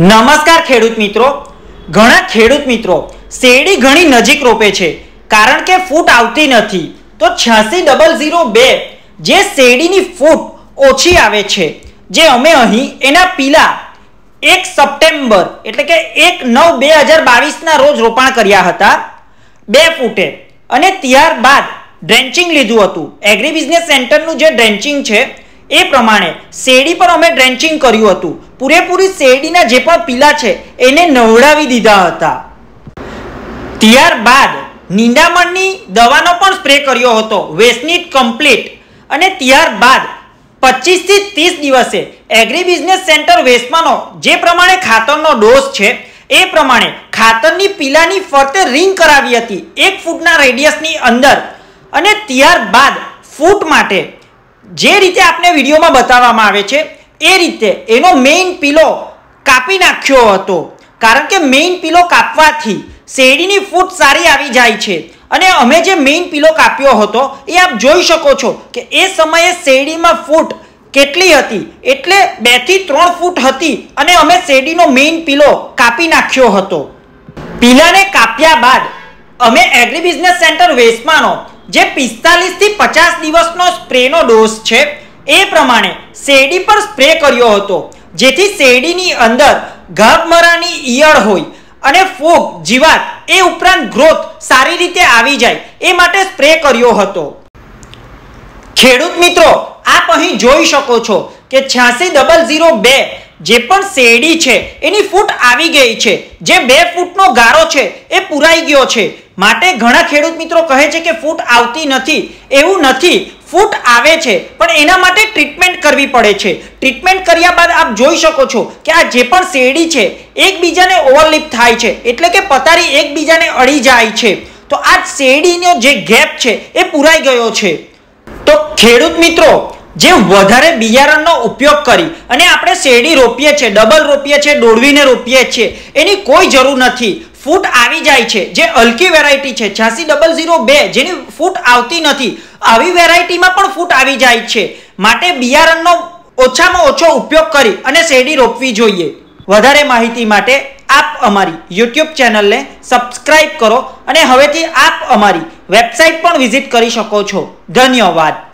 નમસ્કાર ખેડૂત મિત્રો। ઘણા ખેડૂત મિત્રો શેરડી ઘણી નજીક રોપે છે કારણ કે ફૂટ આવતી નથી। તો 8600 જે શેરડીની ફૂટ ઓછી આવે છે, જે અમે અહીં એના પીલા 1 સપ્ટેમ્બર એટલે કે 1/9/2022 ના રોજ રોપાણ કર્યા હતા 2 ફૂટે, અને ત્યારબાદ ડ્રેન્ચિંગ લીધું હતું। એગ્રી બિઝનેસ સેન્ટરનું જે ડ્રેન્ચિંગ છે એ પ્રમાણે શેરડી પર અમે ડ્રેન્ચિંગ કર્યું હતું। પૂરેપૂરી શેરડીના જે પણ પીલા છે એને નવડાવી દીધા હતા। ત્યારબાદ નિંદામણની દવાનો પણ સ્પ્રે કર્યો હતો, વેસ્ટનીટ કમ્પ્લીટ। અને ત્યારબાદ 25 થી 30 દિવસે એગ્રી બિઝનેસ સેન્ટર વેસ્ટમાંનો જે પ્રમાણે ખાતરનો ડોઝ છે એ પ્રમાણે ખાતરની પીલાની ફરતે રિંગ કરાવી હતી 1 ફૂટના રેડિયસની અંદર। અને ત્યારબાદ ફૂટ માટે જે રીતે આપણે વિડીયોમાં બતાવવામાં આવે છે એ રીતે એનો મેઇન પીલો કાપી નાખ્યો હતો, કારણ કે મેઇન પીલો કાપવાથી શેરડીની ફૂટ સારી આવી જાય છે। અને અમે જે મેઇન પીલો કાપ્યો હતો એ આપ જોઈ શકો છો કે એ સમયે શેરડીમાં ફૂટ કેટલી હતી, એટલે 2 થી 3 ફૂટ હતી, અને અમે શેરડીનો મેઇન પીલો કાપી નાખ્યો હતો। પીલાને કાપ્યા બાદ અમે એગ્રી બિઝનેસ સેન્ટર વેસ્ટમાંનો જે 45 થી 50 દિવસનો સ્પ્રેનો ડોઝ છે એ પ્રમાણે શેરડી પર સ્પ્રે કર્યો હતો, જેથી શેરડીની અંદર ગાભમરાની ઈયળ હોય અને ફૂગ જીવાત એ ઉપરાંત ગ્રોથ સારી રીતે આવી જાય એ માટે સ્પ્રે કર્યો હતો। ખેડૂત મિત્રો, આપ અહીં જોઈ શકો છો કે 8600 જે પણ શેરડી છે એની ફૂટ આવી ગઈ છે, જે 2 ફૂટનો ગારો છે એ પૂરાઈ ગયો છે। માટે ઘણા ખેડૂત મિત્રો કહે છે કે ફૂટ આવતી નથી, એવું નથી, ફૂટ આવે છે, પણ એના માટે ટ્રીટમેન્ટ કરવી પડે છે। ટ્રીટમેન્ટ કર્યા બાદ આપ જોઈ શકો છો કે આ જે પણ શેરડી છે એકબીજાને ઓવરલેપ થાય છે, એટલે કે પતારી એકબીજાને અડી જાય છે। તો આ શેરડીનો જે ગેપ છે એ પૂરાઈ ગયો છે। તો ખેડૂત મિત્રો, જે વધારે બિયારણનો ઉપયોગ કરી અને આપણે શેરડી રોપીએ છીએ, ડબલ રોપીએ છીએ, દોડવીને રોપીએ છીએ, એની કોઈ જરૂર નથી। ફૂટ આવી જાય છે, જે હલકી વેરાયટી છે 8600 જેની ફૂટ આવતી નથી, આવી વેરાયટીમાં પણ ફૂટ આવી જાય છે। માટે બિયારણનો ઓછામાં ઓછો ઉપયોગ કરી અને શેરડી રોપવી જોઈએ। વધારે માહિતી માટે આપ અમારી YouTube ચેનલને સબસ્ક્રાઇબ કરો, અને હવેથી આપ અમારી વેબસાઇટ પણ વિઝિટ કરી શકો છો। ધન્યવાદ।